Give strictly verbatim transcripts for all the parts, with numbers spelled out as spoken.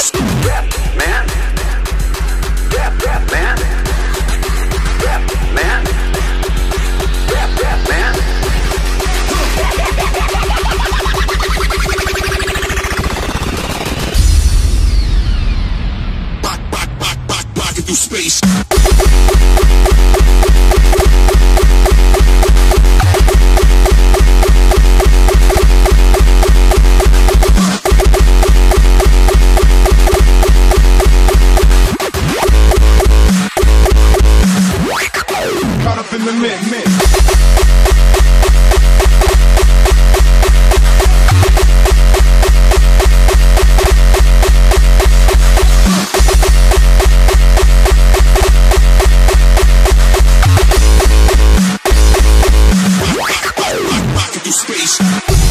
Rap, man. Rap, rap, man. Rap, man. Rap, rap, man. Rock, rock, rock, rock, rocking through space. Caught up in the mix. Rocking through space.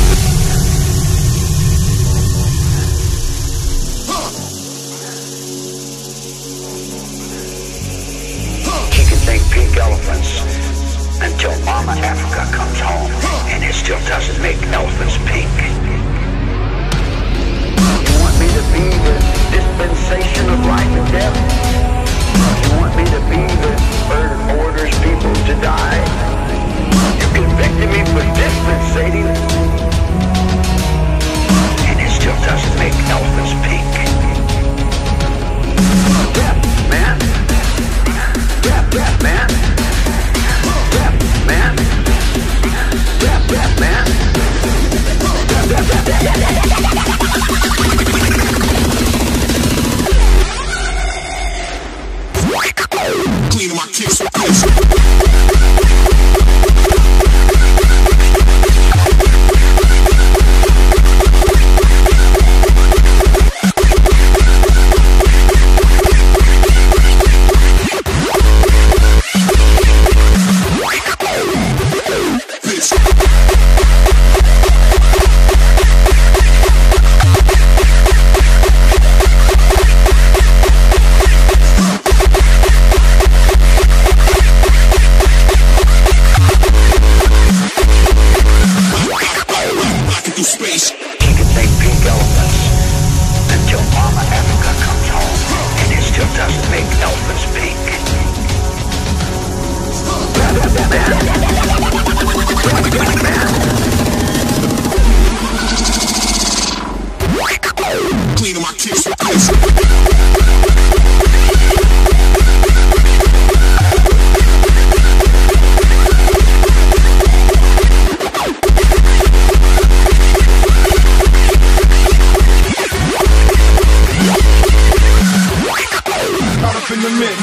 He can thank pink elephants until Mama Africa comes home, and it still doesn't make elephants pink. You want me to be the dispensation of life and death? You want me to be the bird who orders people to die? You convicted me for dispensating, and it still doesn't make elephants pink. Rap, man. Rap, rap, man. Rap, man. Rap, rap, man. Rap, rap, rap, Cleaning my kicks with this. Space. He can thank pink elephants until Mama Africa comes home, and it still doesn't make elephants pink. Rap, rap, rap, man. Rap, rap, man. Cleaning my kicks with this. In the mix.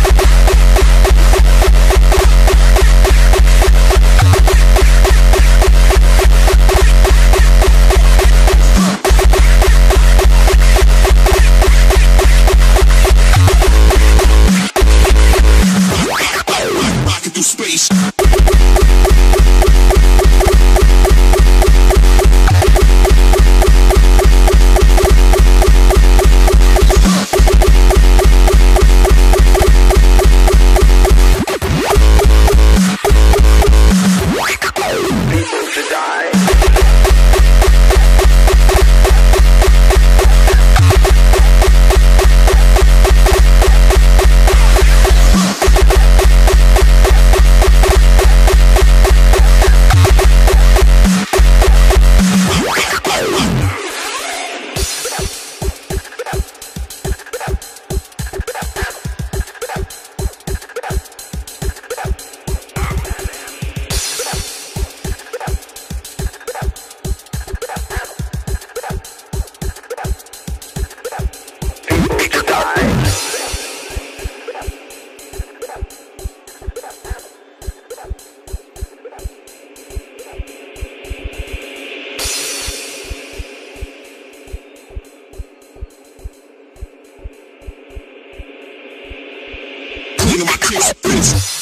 Rocking through space. Cleaning my kicks with this.